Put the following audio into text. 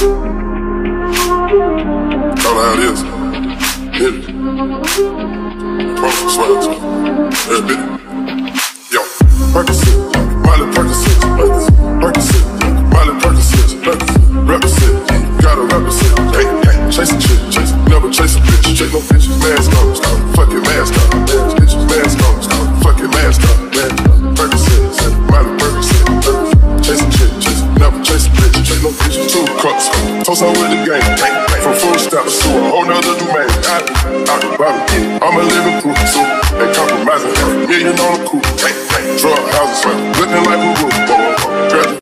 Know how it is. Hit it. Promise, swear to it. Hit it. Yo, Percocet, Miley Percocet, Percocet, Miley Percocet, represent, gotta represent. Hey, hey, chase a chick, never chase a bitch. Chase no bitch, mask on, fuck your mask on. Bitch, mask on, fuck your mask on. Percocet, Miley Percocet, chase a chick, never chase a bitch. Chase no bitch, 2 cups, toast on with the game. From full stop to a whole nother domain. Out the bottom, I'm a living proof, so they compromising. $1 million on the coupe, drug houses, looking like a roof.